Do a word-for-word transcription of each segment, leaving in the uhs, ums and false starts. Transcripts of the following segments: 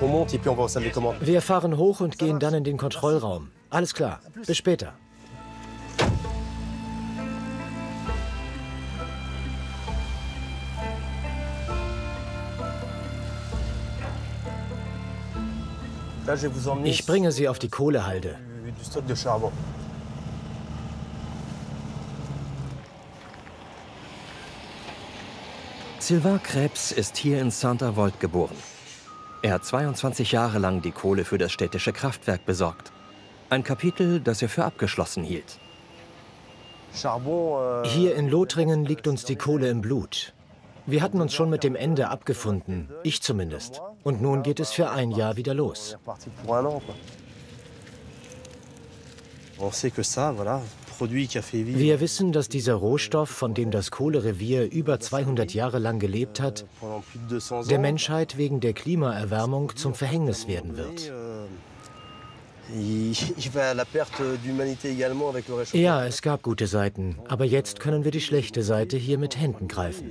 Wir fahren hoch und gehen dann in den Kontrollraum. Alles klar. Bis später. Ich bringe Sie auf die Kohlehalde. Sylvain Krebs ist hier in Saint-Avold geboren. Er hat zweiundzwanzig Jahre lang die Kohle für das städtische Kraftwerk besorgt. Ein Kapitel, das er für abgeschlossen hielt. Hier in Lothringen liegt uns die Kohle im Blut. Wir hatten uns schon mit dem Ende abgefunden, ich zumindest. Und nun geht es für ein Jahr wieder los. Wir wissen, dass dieser Rohstoff, von dem das Kohlerevier über zweihundert Jahre lang gelebt hat, der Menschheit wegen der Klimaerwärmung zum Verhängnis werden wird. Ja, es gab gute Seiten, aber jetzt können wir die schlechte Seite hier mit Händen greifen.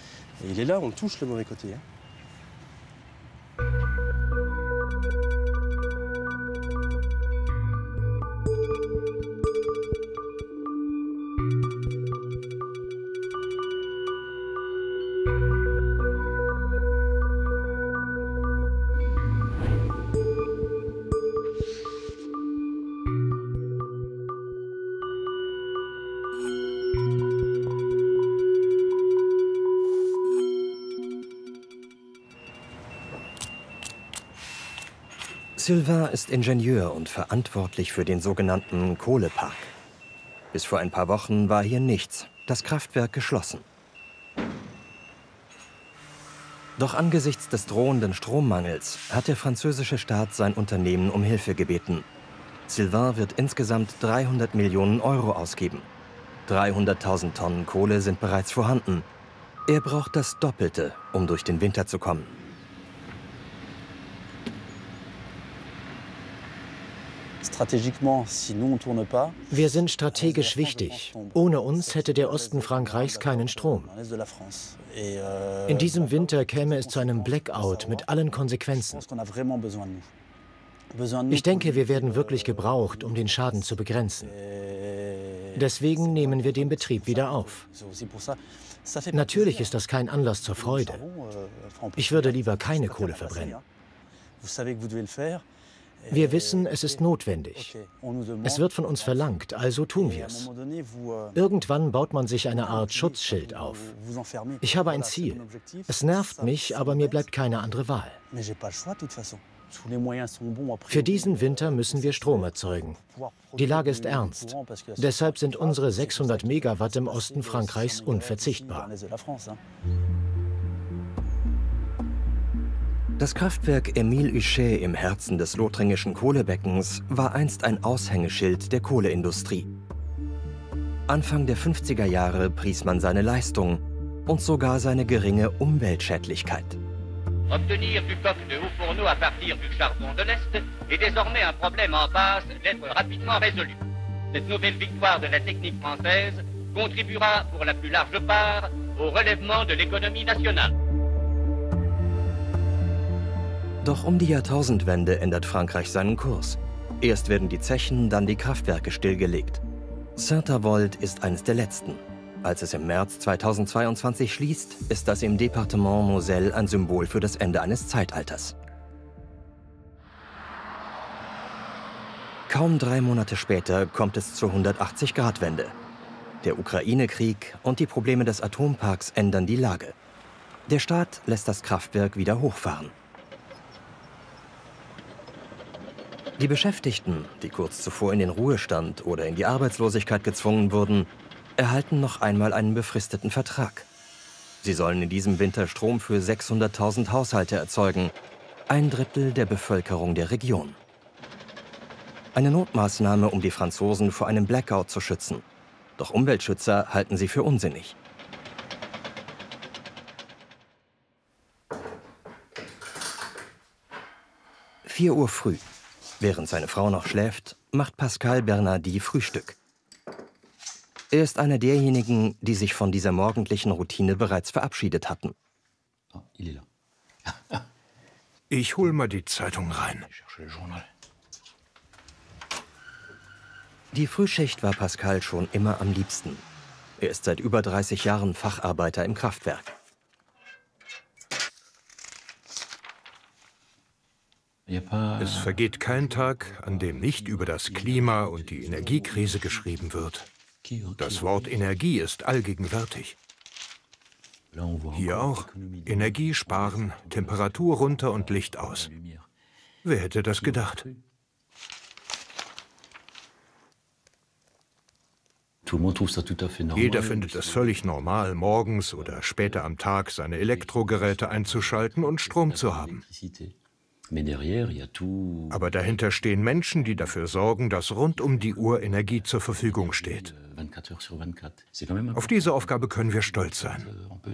Sylvain ist Ingenieur und verantwortlich für den sogenannten Kohlepark. Bis vor ein paar Wochen war hier nichts, das Kraftwerk geschlossen. Doch angesichts des drohenden Strommangels hat der französische Staat sein Unternehmen um Hilfe gebeten. Sylvain wird insgesamt dreihundert Millionen Euro ausgeben. dreihunderttausend Tonnen Kohle sind bereits vorhanden. Er braucht das Doppelte, um durch den Winter zu kommen. Wir sind strategisch wichtig. Ohne uns hätte der Osten Frankreichs keinen Strom. In diesem Winter käme es zu einem Blackout mit allen Konsequenzen. Ich denke, wir werden wirklich gebraucht, um den Schaden zu begrenzen. Deswegen nehmen wir den Betrieb wieder auf. Natürlich ist das kein Anlass zur Freude. Ich würde lieber keine Kohle verbrennen. Wir wissen, es ist notwendig. Es wird von uns verlangt, also tun wir es. Irgendwann baut man sich eine Art Schutzschild auf. Ich habe ein Ziel. Es nervt mich, aber mir bleibt keine andere Wahl. Für diesen Winter müssen wir Strom erzeugen. Die Lage ist ernst. Deshalb sind unsere sechshundert Megawatt im Osten Frankreichs unverzichtbar. Das Kraftwerk Émile Huchet im Herzen des lothringischen Kohlebeckens war einst ein Aushängeschild der Kohleindustrie. Anfang der fünfziger Jahre pries man seine Leistung und sogar seine geringe Umweltschädlichkeit. Obtenir du coq de haut fourneau à partir du charbon de l'Est est désormais un problème en passe d'être rapidement résolu. Cette nouvelle victoire de la technique française contribuera pour la plus large part au relèvement de l'économie nationale. Doch um die Jahrtausendwende ändert Frankreich seinen Kurs. Erst werden die Zechen, dann die Kraftwerke stillgelegt. Saint-Avold ist eines der letzten. Als es im März zweitausendzweiundzwanzig schließt, ist das im Departement Moselle ein Symbol für das Ende eines Zeitalters. Kaum drei Monate später kommt es zur hundertachtzig-Grad-Wende. Der Ukraine-Krieg und die Probleme des Atomparks ändern die Lage. Der Staat lässt das Kraftwerk wieder hochfahren. Die Beschäftigten, die kurz zuvor in den Ruhestand oder in die Arbeitslosigkeit gezwungen wurden, erhalten noch einmal einen befristeten Vertrag. Sie sollen in diesem Winter Strom für sechshunderttausend Haushalte erzeugen, ein Drittel der Bevölkerung der Region. Eine Notmaßnahme, um die Franzosen vor einem Blackout zu schützen. Doch Umweltschützer halten sie für unsinnig. vier Uhr früh. Während seine Frau noch schläft, macht Pascal Bernardi Frühstück. Er ist einer derjenigen, die sich von dieser morgendlichen Routine bereits verabschiedet hatten. Ich hol mal die Zeitung rein. Die Frühschicht war Pascal schon immer am liebsten. Er ist seit über dreißig Jahren Facharbeiter im Kraftwerk. Es vergeht kein Tag, an dem nicht über das Klima und die Energiekrise geschrieben wird. Das Wort Energie ist allgegenwärtig. Hier auch. Energie sparen, Temperatur runter und Licht aus. Wer hätte das gedacht? Jeder findet es völlig normal, morgens oder später am Tag seine Elektrogeräte einzuschalten und Strom zu haben. Aber dahinter stehen Menschen, die dafür sorgen, dass rund um die Uhr Energie zur Verfügung steht. Auf diese Aufgabe können wir stolz sein.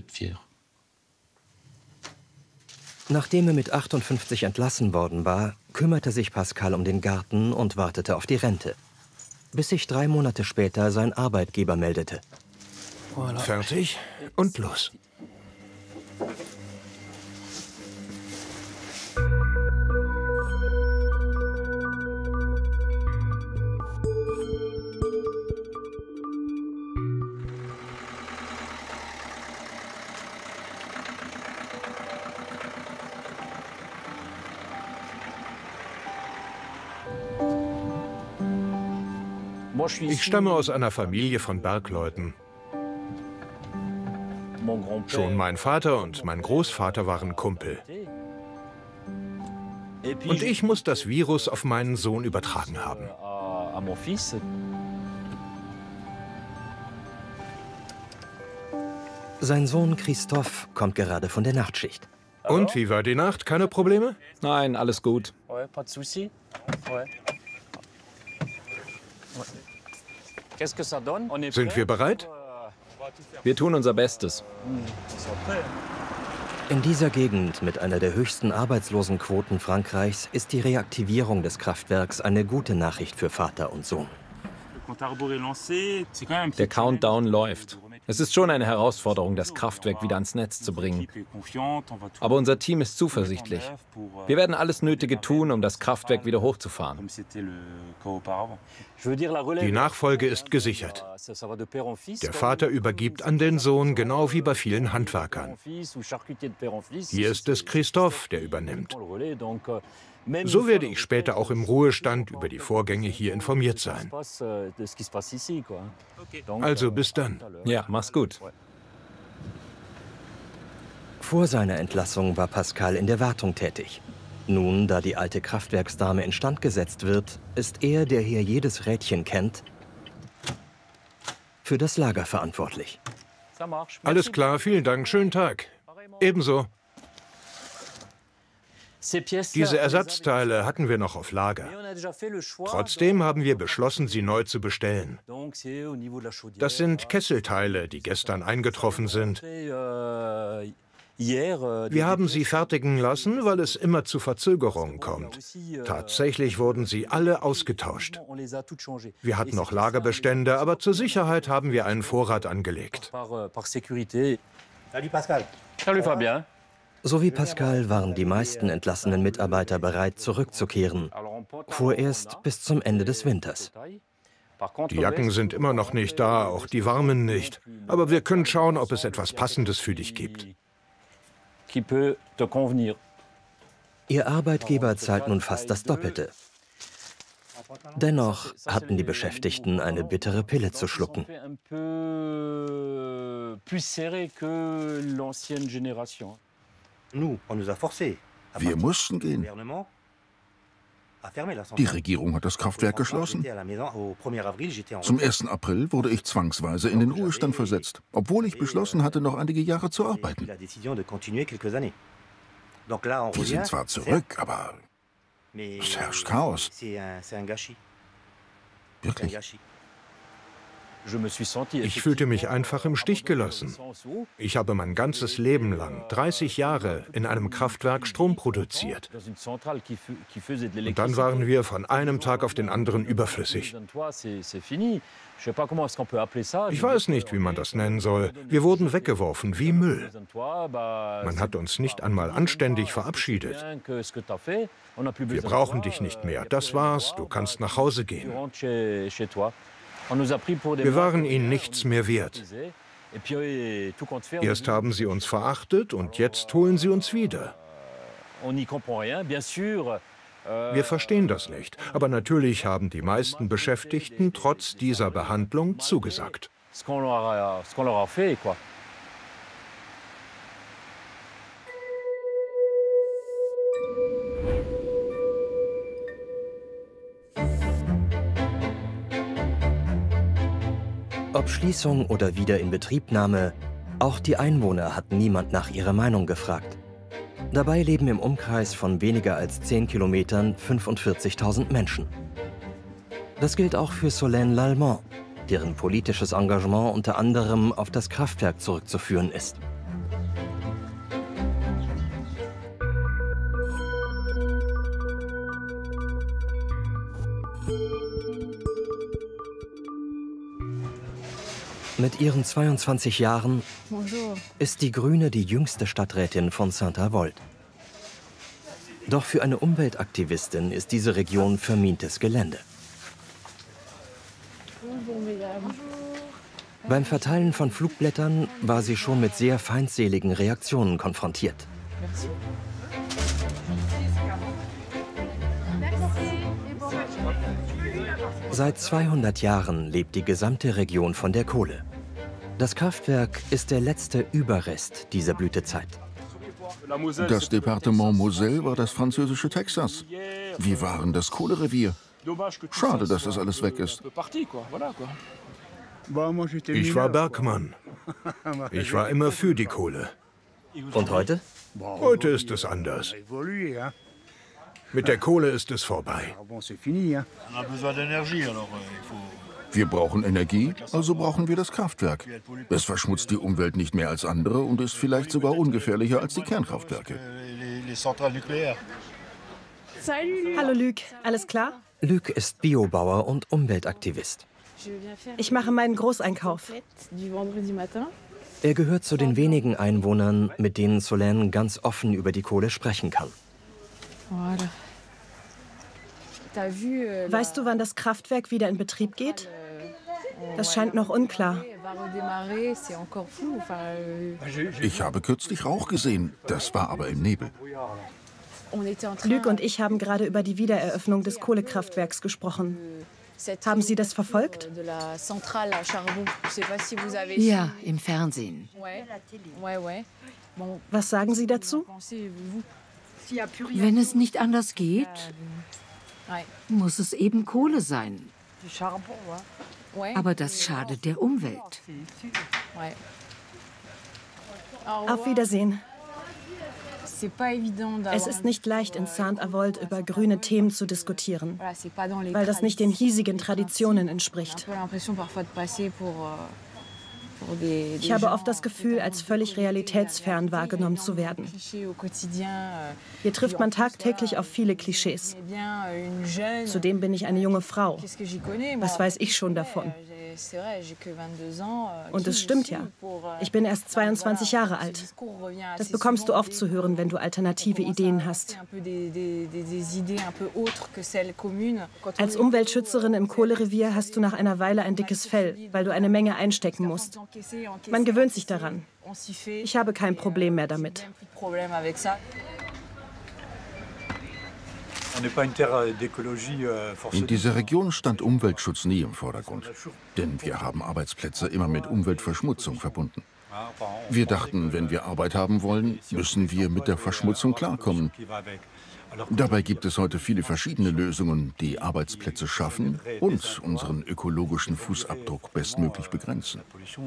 Nachdem er mit achtundfünfzig entlassen worden war, kümmerte sich Pascal um den Garten und wartete auf die Rente. Bis sich drei Monate später sein Arbeitgeber meldete. Fertig und los. Ich stamme aus einer Familie von Bergleuten. Schon mein Vater und mein Großvater waren Kumpel. Und ich muss das Virus auf meinen Sohn übertragen haben. Sein Sohn Christophe kommt gerade von der Nachtschicht. Und wie war die Nacht? Keine Probleme? Nein, alles gut. Sind wir bereit? Wir tun unser Bestes. In dieser Gegend mit einer der höchsten Arbeitslosenquoten Frankreichs ist die Reaktivierung des Kraftwerks eine gute Nachricht für Vater und Sohn. Der Countdown läuft. Es ist schon eine Herausforderung, das Kraftwerk wieder ans Netz zu bringen. Aber unser Team ist zuversichtlich. Wir werden alles Nötige tun, um das Kraftwerk wieder hochzufahren. Die Nachfolge ist gesichert. Der Vater übergibt an den Sohn, genau wie bei vielen Handwerkern. Hier ist es Christophe, der übernimmt. So werde ich später auch im Ruhestand über die Vorgänge hier informiert sein. Also bis dann. Ja, mach's gut. Vor seiner Entlassung war Pascal in der Wartung tätig. Nun, da die alte Kraftwerksdame instand gesetzt wird, ist er, der hier jedes Rädchen kennt, für das Lager verantwortlich. Alles klar, vielen Dank, schönen Tag. Ebenso. Diese Ersatzteile hatten wir noch auf Lager. Trotzdem haben wir beschlossen, sie neu zu bestellen. Das sind Kesselteile, die gestern eingetroffen sind. Wir haben sie fertigen lassen, weil es immer zu Verzögerungen kommt. Tatsächlich wurden sie alle ausgetauscht. Wir hatten noch Lagerbestände, aber zur Sicherheit haben wir einen Vorrat angelegt. Salut Pascal. Salut Fabien. So wie Pascal waren die meisten entlassenen Mitarbeiter bereit, zurückzukehren. Vorerst bis zum Ende des Winters. Die Jacken sind immer noch nicht da, auch die warmen nicht. Aber wir können schauen, ob es etwas Passendes für dich gibt. Ihr Arbeitgeber zahlt nun fast das Doppelte. Dennoch hatten die Beschäftigten eine bittere Pille zu schlucken. Wir mussten gehen. Die Regierung hat das Kraftwerk geschlossen. Zum ersten April wurde ich zwangsweise in den Ruhestand versetzt, obwohl ich beschlossen hatte, noch einige Jahre zu arbeiten. Wir sind zwar zurück, aber es herrscht Chaos. Wirklich. Ich fühlte mich einfach im Stich gelassen. Ich habe mein ganzes Leben lang, dreißig Jahre, in einem Kraftwerk Strom produziert. Und dann waren wir von einem Tag auf den anderen überflüssig. Ich weiß nicht, wie man das nennen soll. Wir wurden weggeworfen wie Müll. Man hat uns nicht einmal anständig verabschiedet. Wir brauchen dich nicht mehr. Das war's. Du kannst nach Hause gehen. Wir waren ihnen nichts mehr wert. Erst haben sie uns verachtet und jetzt holen sie uns wieder. Wir verstehen das nicht, aber natürlich haben die meisten Beschäftigten trotz dieser Behandlung zugesagt. Ob Schließung oder Wiederinbetriebnahme, auch die Einwohner hatten niemand nach ihrer Meinung gefragt. Dabei leben im Umkreis von weniger als zehn Kilometern fünfundvierzigtausend Menschen. Das gilt auch für Solène Lallement, deren politisches Engagement unter anderem auf das Kraftwerk zurückzuführen ist. Mit ihren zweiundzwanzig Jahren ist die Grüne die jüngste Stadträtin von Saint-Avold. Doch für eine Umweltaktivistin ist diese Region vermintes Gelände. Beim Verteilen von Flugblättern war sie schon mit sehr feindseligen Reaktionen konfrontiert. Seit zweihundert Jahren lebt die gesamte Region von der Kohle. Das Kraftwerk ist der letzte Überrest dieser Blütezeit. Das Departement Moselle war das französische Texas. Wir waren das Kohlerevier. Schade, dass das alles weg ist. Ich war Bergmann. Ich war immer für die Kohle. Und heute? Heute ist es anders. Mit der Kohle ist es vorbei. Wir brauchen Energie, also brauchen wir das Kraftwerk. Es verschmutzt die Umwelt nicht mehr als andere und ist vielleicht sogar ungefährlicher als die Kernkraftwerke. Hallo Luc, alles klar? Luc ist Biobauer und Umweltaktivist. Ich mache meinen Großeinkauf. Er gehört zu den wenigen Einwohnern, mit denen Solène ganz offen über die Kohle sprechen kann. Weißt du, wann das Kraftwerk wieder in Betrieb geht? Das scheint noch unklar. Ich habe kürzlich Rauch gesehen, das war aber im Nebel. Luc und ich haben gerade über die Wiedereröffnung des Kohlekraftwerks gesprochen. Haben Sie das verfolgt? Ja, im Fernsehen. Was sagen Sie dazu? Wenn es nicht anders geht, muss es eben Kohle sein. Aber das schadet der Umwelt. Auf Wiedersehen. Es ist nicht leicht, in Saint-Avold über grüne Themen zu diskutieren, weil das nicht den hiesigen Traditionen entspricht. Ich habe oft das Gefühl, als völlig realitätsfern wahrgenommen zu werden. Hier trifft man tagtäglich auf viele Klischees. Zudem bin ich eine junge Frau. Was weiß ich schon davon? Und es stimmt ja. Ich bin erst zweiundzwanzig Jahre alt. Das bekommst du oft zu hören, wenn du alternative Ideen hast. Als Umweltschützerin im Kohlerevier hast du nach einer Weile ein dickes Fell, weil du eine Menge einstecken musst. Man gewöhnt sich daran. Ich habe kein Problem mehr damit. In dieser Region stand Umweltschutz nie im Vordergrund. Denn wir haben Arbeitsplätze immer mit Umweltverschmutzung verbunden. Wir dachten, wenn wir Arbeit haben wollen, müssen wir mit der Verschmutzung klarkommen. Dabei gibt es heute viele verschiedene Lösungen, die Arbeitsplätze schaffen und unseren ökologischen Fußabdruck bestmöglich begrenzen.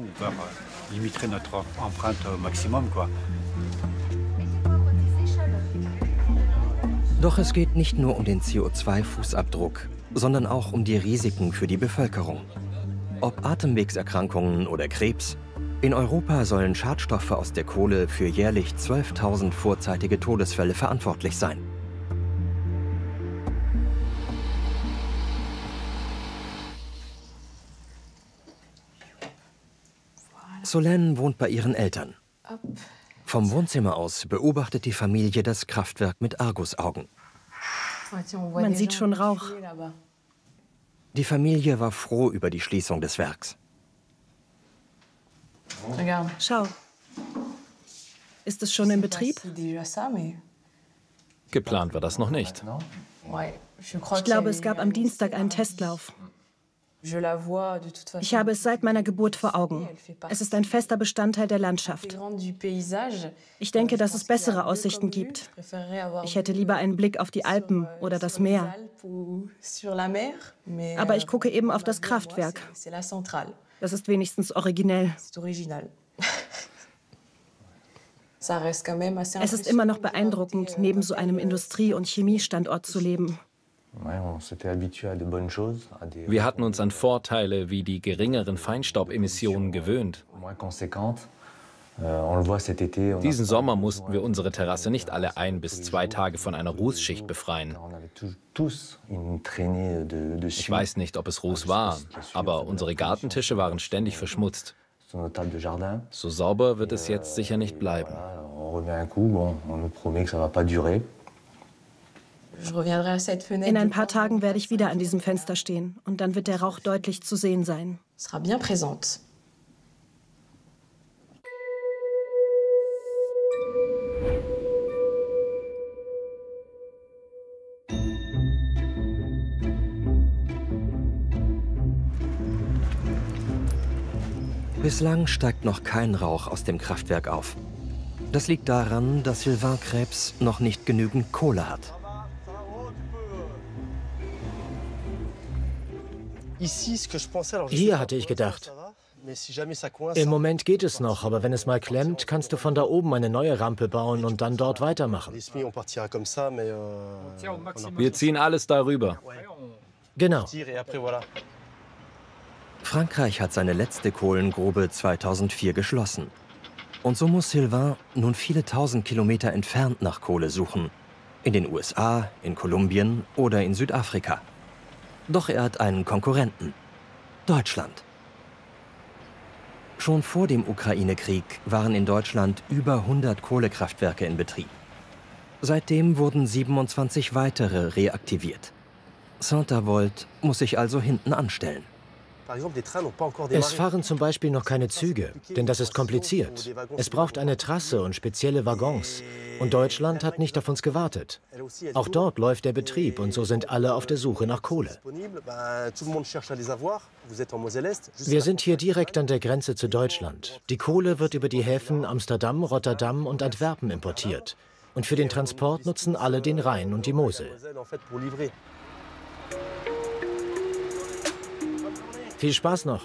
Doch es geht nicht nur um den C O zwei Fußabdruck, sondern auch um die Risiken für die Bevölkerung. Ob Atemwegserkrankungen oder Krebs, in Europa sollen Schadstoffe aus der Kohle für jährlich zwölftausend vorzeitige Todesfälle verantwortlich sein. Solène wohnt bei ihren Eltern. Vom Wohnzimmer aus beobachtet die Familie das Kraftwerk mit Argusaugen. Man sieht schon Rauch. Die Familie war froh über die Schließung des Werks. Schau. Ist es schon in Betrieb? Geplant war das noch nicht. Ich glaube, es gab am Dienstag einen Testlauf. Ich habe es seit meiner Geburt vor Augen. Es ist ein fester Bestandteil der Landschaft. Ich denke, dass es bessere Aussichten gibt. Ich hätte lieber einen Blick auf die Alpen oder das Meer. Aber ich gucke eben auf das Kraftwerk. Das ist wenigstens originell. Es ist immer noch beeindruckend, neben so einem Industrie- und Chemiestandort zu leben. Wir hatten uns an Vorteile wie die geringeren Feinstaubemissionen gewöhnt. Diesen Sommer mussten wir unsere Terrasse nicht alle ein bis zwei Tage von einer Rußschicht befreien. Ich weiß nicht, ob es Ruß war, aber unsere Gartentische waren ständig verschmutzt. So sauber wird es jetzt sicher nicht bleiben. In ein paar Tagen werde ich wieder an diesem Fenster stehen und dann wird der Rauch deutlich zu sehen sein. Bislang steigt noch kein Rauch aus dem Kraftwerk auf. Das liegt daran, dass Sylvain Krebs noch nicht genügend Kohle hat. Hier hatte ich gedacht. Im Moment geht es noch, aber wenn es mal klemmt, kannst du von da oben eine neue Rampe bauen und dann dort weitermachen. Wir ziehen alles darüber. Genau. Frankreich hat seine letzte Kohlengrube zweitausendvier geschlossen. Und so muss Sylvain nun viele tausend Kilometer entfernt nach Kohle suchen. In den U S A, in Kolumbien oder in Südafrika. Doch er hat einen Konkurrenten. Deutschland. Schon vor dem Ukraine-Krieg waren in Deutschland über hundert Kohlekraftwerke in Betrieb. Seitdem wurden siebenundzwanzig weitere reaktiviert. Saint-Avold muss sich also hinten anstellen. Es fahren zum Beispiel noch keine Züge, denn das ist kompliziert. Es braucht eine Trasse und spezielle Waggons. Und Deutschland hat nicht auf uns gewartet. Auch dort läuft der Betrieb und so sind alle auf der Suche nach Kohle. Wir sind hier direkt an der Grenze zu Deutschland. Die Kohle wird über die Häfen Amsterdam, Rotterdam und Antwerpen importiert. Und für den Transport nutzen alle den Rhein und die Mosel. Viel Spaß noch.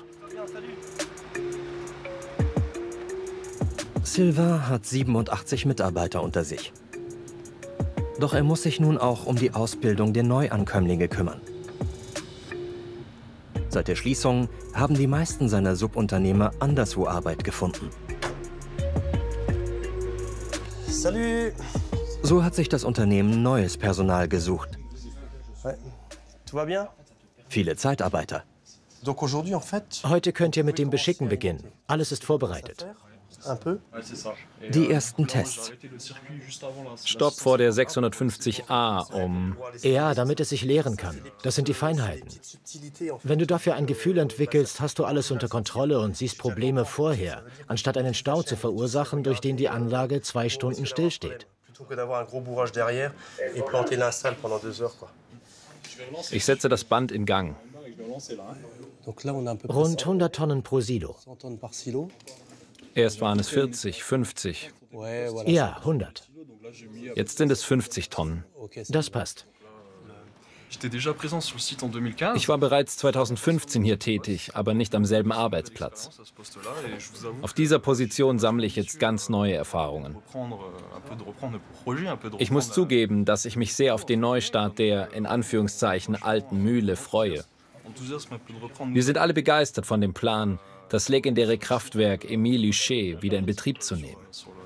Sylvain hat siebenundachtzig Mitarbeiter unter sich. Doch er muss sich nun auch um die Ausbildung der Neuankömmlinge kümmern. Seit der Schließung haben die meisten seiner Subunternehmer anderswo Arbeit gefunden. Salut. So hat sich das Unternehmen neues Personal gesucht. Viele Zeitarbeiter. Heute könnt ihr mit dem Beschicken beginnen. Alles ist vorbereitet. Die ersten Tests. Stopp vor der sechshundertfünfzig a, um... Ja, damit es sich leeren kann. Das sind die Feinheiten. Wenn du dafür ein Gefühl entwickelst, hast du alles unter Kontrolle und siehst Probleme vorher, anstatt einen Stau zu verursachen, durch den die Anlage zwei Stunden stillsteht. Ich setze das Band in Gang. Rund hundert Tonnen pro Silo. Erst waren es vierzig, fünfzig. Ja, hundert. Jetzt sind es fünfzig Tonnen. Das passt. Ich war bereits zweitausendfünfzehn hier tätig, aber nicht am selben Arbeitsplatz. Auf dieser Position sammle ich jetzt ganz neue Erfahrungen. Ich muss zugeben, dass ich mich sehr auf den Neustart der, in Anführungszeichen, alten Mühle freue. Wir sind alle begeistert von dem Plan, das legendäre Kraftwerk Émile Huchet wieder in Betrieb zu nehmen.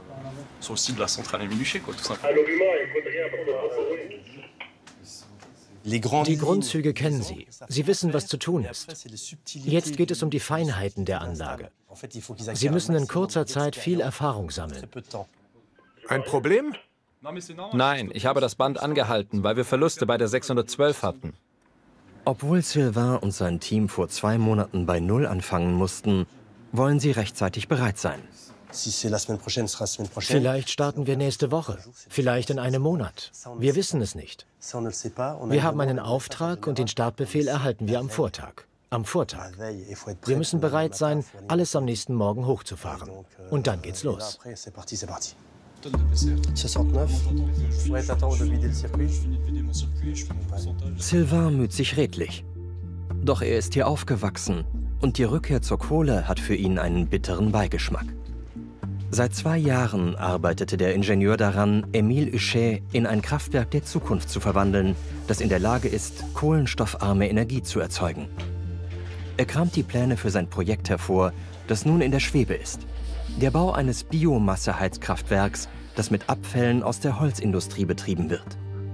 Die Grundzüge kennen Sie. Sie wissen, was zu tun ist. Jetzt geht es um die Feinheiten der Anlage. Sie müssen in kurzer Zeit viel Erfahrung sammeln. Ein Problem? Nein, ich habe das Band angehalten, weil wir Verluste bei der sechshundertzwölf hatten. Obwohl Sylvain und sein Team vor zwei Monaten bei Null anfangen mussten, wollen sie rechtzeitig bereit sein. Vielleicht starten wir nächste Woche, vielleicht in einem Monat. Wir wissen es nicht. Wir haben einen Auftrag und den Startbefehl erhalten wir am Vortag. Am Vortag. Wir müssen bereit sein, alles am nächsten Morgen hochzufahren. Und dann geht's los. Sylvain müht sich redlich. Doch er ist hier aufgewachsen und die Rückkehr zur Kohle hat für ihn einen bitteren Beigeschmack. Seit zwei Jahren arbeitete der Ingenieur daran, Émile Huchet in ein Kraftwerk der Zukunft zu verwandeln, das in der Lage ist, kohlenstoffarme Energie zu erzeugen. Er kramt die Pläne für sein Projekt hervor, das nun in der Schwebe ist. Der Bau eines Biomasseheizkraftwerks, das mit Abfällen aus der Holzindustrie betrieben wird.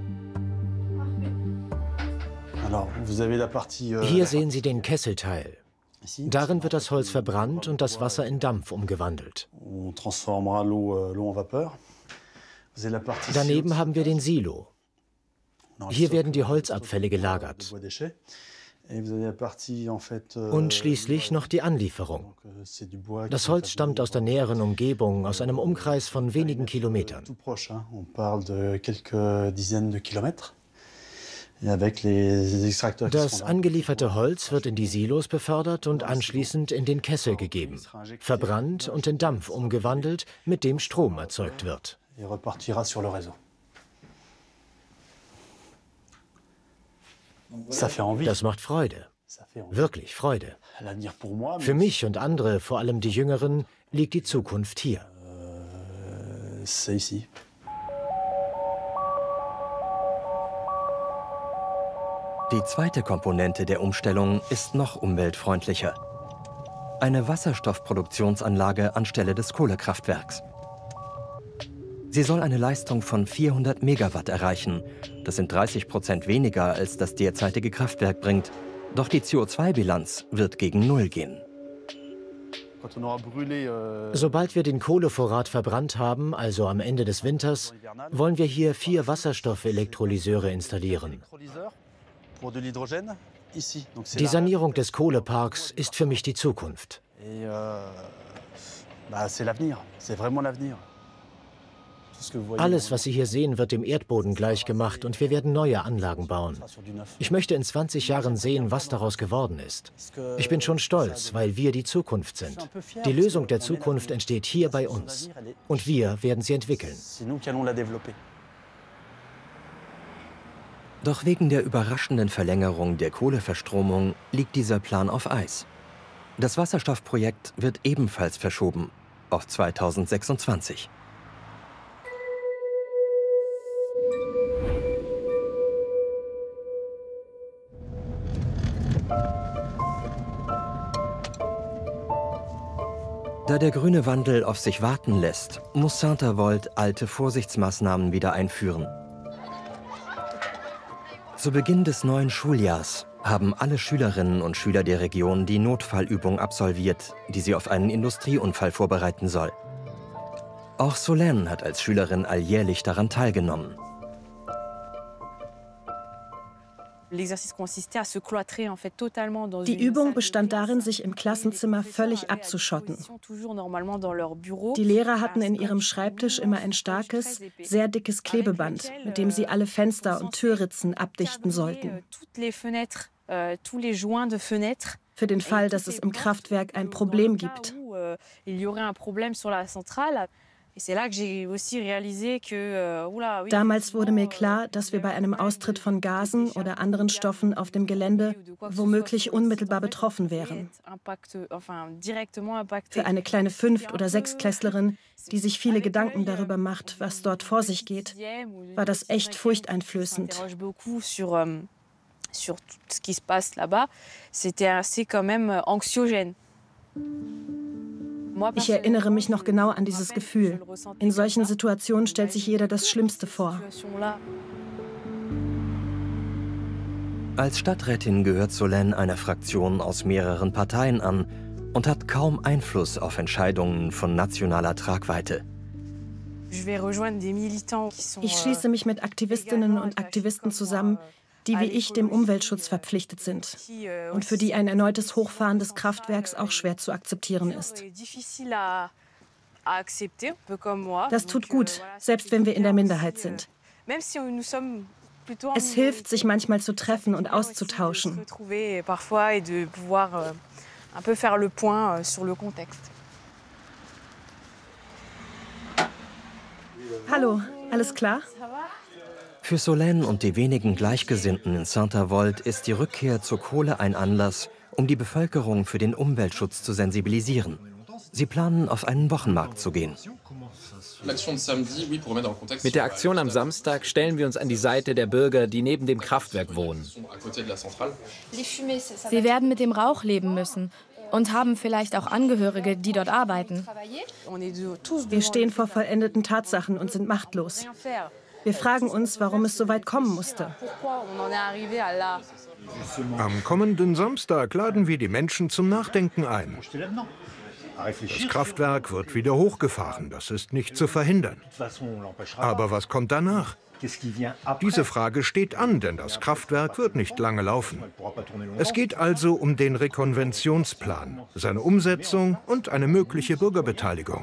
Hier sehen Sie den Kesselteil. Darin wird das Holz verbrannt und das Wasser in Dampf umgewandelt. Daneben haben wir den Silo. Hier werden die Holzabfälle gelagert. Und schließlich noch die Anlieferung. Das Holz stammt aus der näheren Umgebung, aus einem Umkreis von wenigen Kilometern. Das angelieferte Holz wird in die Silos befördert und anschließend in den Kessel gegeben, verbrannt und in Dampf umgewandelt, mit dem Strom erzeugt wird. Das macht Freude. Wirklich Freude. Für mich und andere, vor allem die Jüngeren, liegt die Zukunft hier. Die zweite Komponente der Umstellung ist noch umweltfreundlicher. Eine Wasserstoffproduktionsanlage anstelle des Kohlekraftwerks. Sie soll eine Leistung von vierhundert Megawatt erreichen. Das sind dreißig Prozent weniger, als das derzeitige Kraftwerk bringt. Doch die C O zwei Bilanz wird gegen Null gehen. Sobald wir den Kohlevorrat verbrannt haben, also am Ende des Winters, wollen wir hier vier Wasserstoffelektrolyseure installieren. Die Sanierung des Kohleparks ist für mich die Zukunft. Alles, was Sie hier sehen, wird dem Erdboden gleichgemacht und wir werden neue Anlagen bauen. Ich möchte in zwanzig Jahren sehen, was daraus geworden ist. Ich bin schon stolz, weil wir die Zukunft sind. Die Lösung der Zukunft entsteht hier bei uns. Und wir werden sie entwickeln. Doch wegen der überraschenden Verlängerung der Kohleverstromung liegt dieser Plan auf Eis. Das Wasserstoffprojekt wird ebenfalls verschoben auf zweitausendsechsundzwanzig. Da der grüne Wandel auf sich warten lässt, muss Saint-Avold alte Vorsichtsmaßnahmen wieder einführen. Zu Beginn des neuen Schuljahrs haben alle Schülerinnen und Schüler der Region die Notfallübung absolviert, die sie auf einen Industrieunfall vorbereiten soll. Auch Solène hat als Schülerin alljährlich daran teilgenommen. Die Übung bestand darin, sich im Klassenzimmer völlig abzuschotten. Die Lehrer hatten in ihrem Schreibtisch immer ein starkes, sehr dickes Klebeband, mit dem sie alle Fenster und Türritzen abdichten sollten. Für den Fall, dass es im Kraftwerk ein Problem gibt. Damals wurde mir klar, dass wir bei einem Austritt von Gasen oder anderen Stoffen auf dem Gelände womöglich unmittelbar betroffen wären. Für eine kleine Fünft- oder Sechstklässlerin, die sich viele Gedanken darüber macht, was dort vor sich geht, war das echt furchteinflößend. sur tout ce qui se passe là-bas, c'était assez quand même anxiogène. Ich erinnere mich noch genau an dieses Gefühl. In solchen Situationen stellt sich jeder das Schlimmste vor. Als Stadträtin gehört Solène einer Fraktion aus mehreren Parteien an und hat kaum Einfluss auf Entscheidungen von nationaler Tragweite. Ich schließe mich mit Aktivistinnen und Aktivisten zusammen, die wie ich dem Umweltschutz verpflichtet sind und für die ein erneutes Hochfahren des Kraftwerks auch schwer zu akzeptieren ist. Das tut gut, selbst wenn wir in der Minderheit sind. Es hilft, sich manchmal zu treffen und auszutauschen. Hallo, alles klar? Für Solène und die wenigen Gleichgesinnten in Saint-Avold ist die Rückkehr zur Kohle ein Anlass, um die Bevölkerung für den Umweltschutz zu sensibilisieren. Sie planen, auf einen Wochenmarkt zu gehen. Mit der Aktion am Samstag stellen wir uns an die Seite der Bürger, die neben dem Kraftwerk wohnen. Sie werden mit dem Rauch leben müssen und haben vielleicht auch Angehörige, die dort arbeiten. Wir stehen vor vollendeten Tatsachen und sind machtlos. Wir fragen uns, warum es so weit kommen musste. Am kommenden Samstag laden wir die Menschen zum Nachdenken ein. Das Kraftwerk wird wieder hochgefahren, das ist nicht zu verhindern. Aber was kommt danach? Diese Frage steht an, denn das Kraftwerk wird nicht lange laufen. Es geht also um den Rekonventionsplan, seine Umsetzung und eine mögliche Bürgerbeteiligung.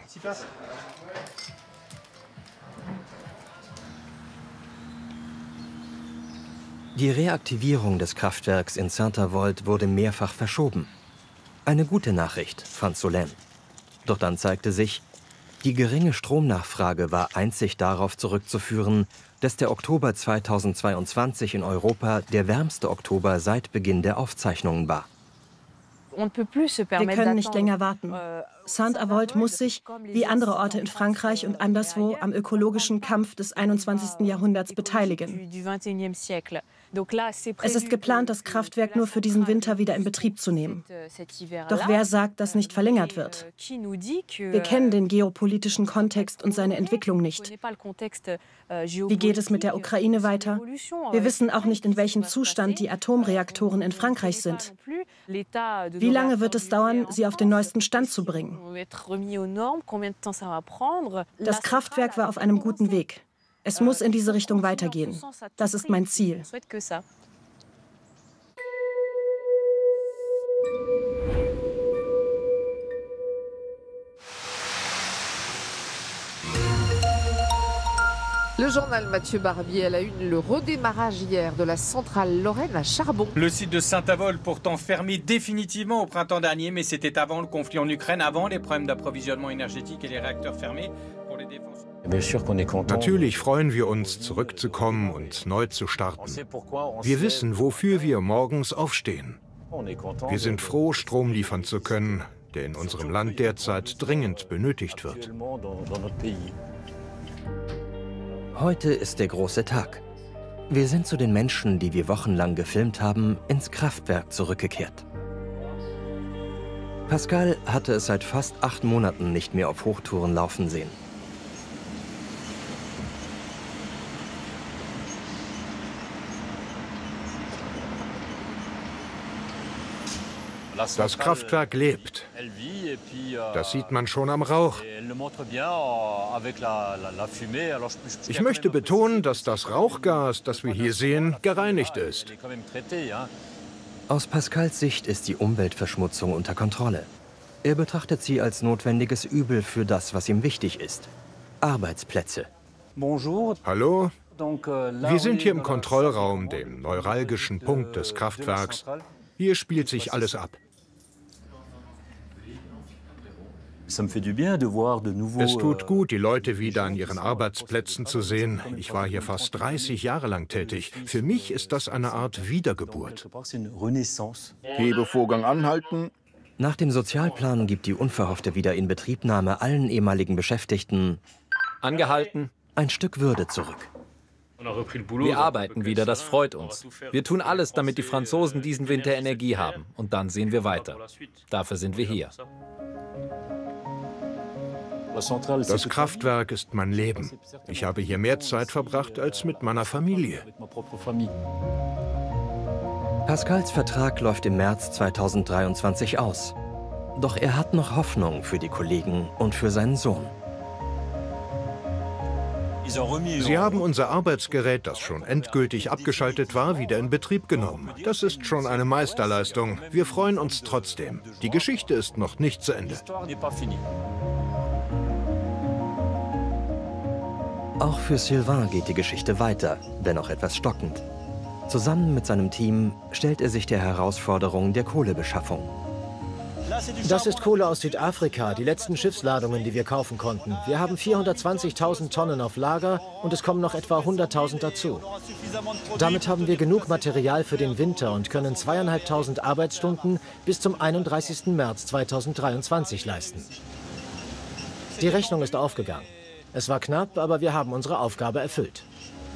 Die Reaktivierung des Kraftwerks in Saint-Avold wurde mehrfach verschoben. Eine gute Nachricht, fand Solène. Doch dann zeigte sich, die geringe Stromnachfrage war einzig darauf zurückzuführen, dass der Oktober zweitausendzweiundzwanzig in Europa der wärmste Oktober seit Beginn der Aufzeichnungen war. Wir können nicht länger warten. Saint-Avold muss sich, wie andere Orte in Frankreich und anderswo, am ökologischen Kampf des einundzwanzigsten Jahrhunderts beteiligen. Es ist geplant, das Kraftwerk nur für diesen Winter wieder in Betrieb zu nehmen. Doch wer sagt, dass nicht verlängert wird? Wir kennen den geopolitischen Kontext und seine Entwicklung nicht. Wie geht es mit der Ukraine weiter? Wir wissen auch nicht, in welchem Zustand die Atomreaktoren in Frankreich sind. Wie lange wird es dauern, sie auf den neuesten Stand zu bringen? Das Kraftwerk war auf einem guten Weg. Es muss in diese Richtung weitergehen. Das ist mein Ziel. Le journal Mathieu Barbier à la une, le redémarrage hier de la centrale Lorraine à charbon. Le site de Saint-Avold pourtant fermé définitivement au printemps dernier, mais c'était avant le conflit en Ukraine, avant les problèmes d'approvisionnement énergétique et les réacteurs fermés pour les défenses. Natürlich freuen wir uns, zurückzukommen und neu zu starten. Wir wissen, wofür wir morgens aufstehen. Wir sind froh, Strom liefern zu können, der in unserem Land derzeit dringend benötigt wird. Heute ist der große Tag. Wir sind zu den Menschen, die wir wochenlang gefilmt haben, ins Kraftwerk zurückgekehrt. Pascal hatte es seit fast acht Monaten nicht mehr auf Hochtouren laufen sehen. Das Kraftwerk lebt. Das sieht man schon am Rauch. Ich möchte betonen, dass das Rauchgas, das wir hier sehen, gereinigt ist. Aus Pascals Sicht ist die Umweltverschmutzung unter Kontrolle. Er betrachtet sie als notwendiges Übel für das, was ihm wichtig ist: Arbeitsplätze. Hallo? Wir sind hier im Kontrollraum, dem neuralgischen Punkt des Kraftwerks. Hier spielt sich alles ab. Es tut gut, die Leute wieder an ihren Arbeitsplätzen zu sehen. Ich war hier fast dreißig Jahre lang tätig. Für mich ist das eine Art Wiedergeburt. Hebevorgang anhalten. Nach dem Sozialplan gibt die unverhoffte Wiederinbetriebnahme allen ehemaligen Beschäftigten angehalten ein Stück Würde zurück. Wir arbeiten wieder, das freut uns. Wir tun alles, damit die Franzosen diesen Winter Energie haben. Und dann sehen wir weiter. Dafür sind wir hier. Das Kraftwerk ist mein Leben. Ich habe hier mehr Zeit verbracht als mit meiner Familie. Pascals Vertrag läuft im März zweitausenddreiundzwanzig aus. Doch er hat noch Hoffnung für die Kollegen und für seinen Sohn. Sie haben unser Arbeitsgerät, das schon endgültig abgeschaltet war, wieder in Betrieb genommen. Das ist schon eine Meisterleistung. Wir freuen uns trotzdem. Die Geschichte ist noch nicht zu Ende. Auch für Sylvain geht die Geschichte weiter, wenn auch etwas stockend. Zusammen mit seinem Team stellt er sich der Herausforderung der Kohlebeschaffung. Das ist Kohle aus Südafrika, die letzten Schiffsladungen, die wir kaufen konnten. Wir haben vierhundertzwanzigtausend Tonnen auf Lager und es kommen noch etwa hunderttausend dazu. Damit haben wir genug Material für den Winter und können zweieinhalbtausend Arbeitsstunden bis zum einunddreißigsten März zweitausenddreiundzwanzig leisten. Die Rechnung ist aufgegangen. Es war knapp, aber wir haben unsere Aufgabe erfüllt.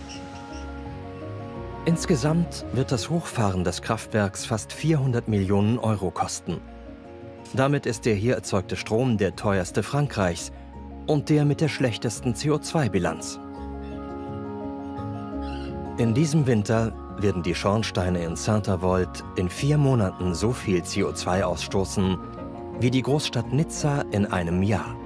Insgesamt wird das Hochfahren des Kraftwerks fast vierhundert Millionen Euro kosten. Damit ist der hier erzeugte Strom der teuerste Frankreichs und der mit der schlechtesten C O zwei Bilanz. In diesem Winter werden die Schornsteine in Saint-Avold in vier Monaten so viel C O zwei ausstoßen wie die Großstadt Nizza in einem Jahr.